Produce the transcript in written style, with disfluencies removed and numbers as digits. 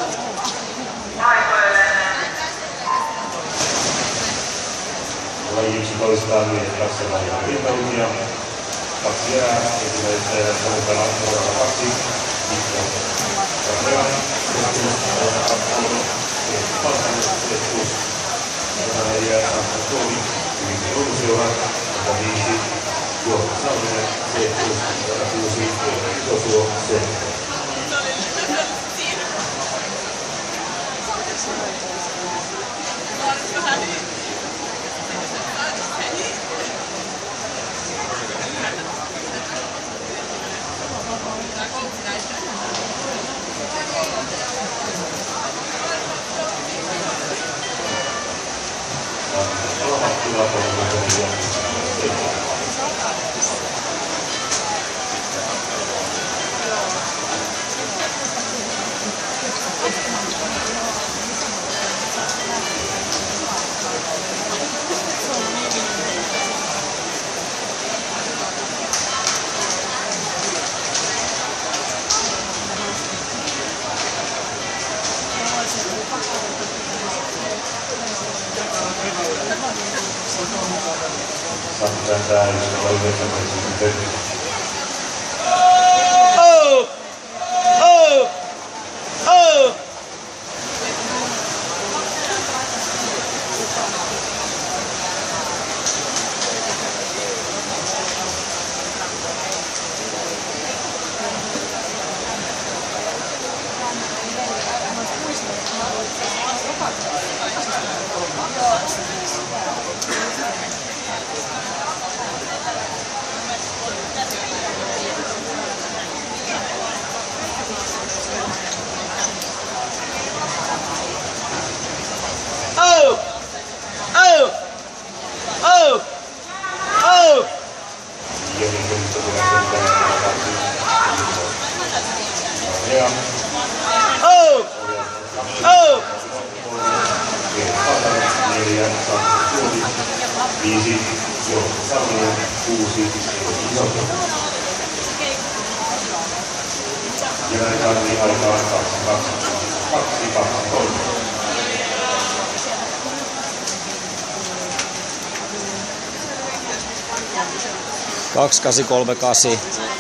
Laji 11 mies katsomaan ja rintaumia. 2 jää, ensimmäisessä erässä mukana nuoralla 2. Mikko Rapea, Palkkainen, Jota 4 Samppa Suomi, Yhden Ruuseura, Jota 5 Juokka Salminen, C6, Jota 6 Josuo C. Kaksi 838.